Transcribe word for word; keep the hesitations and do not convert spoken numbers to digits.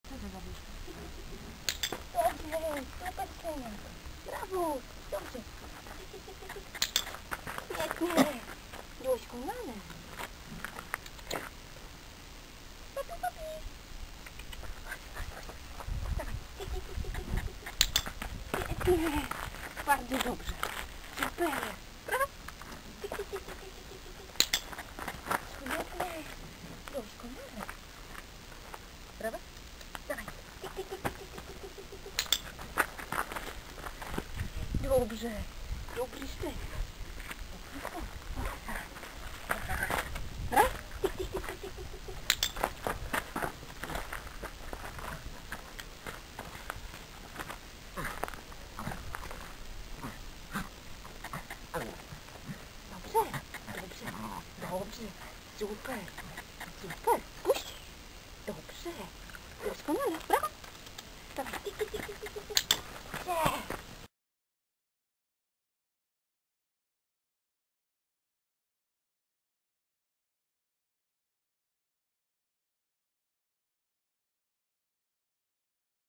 Co to robisz? Dobrze, super synek. Brawo, dobrze. Pięknie. Doskonale. Papi, papi. Pięknie. Bardzo dobrze. Super. Brawo. Świetnie. Doskonale. Brawo. Dawaj. Dobrze. Dobry styl. Brawo. Dobrze. Dobrze. Dobrze. Super. Super. Puść. Dobrze. Doskonale.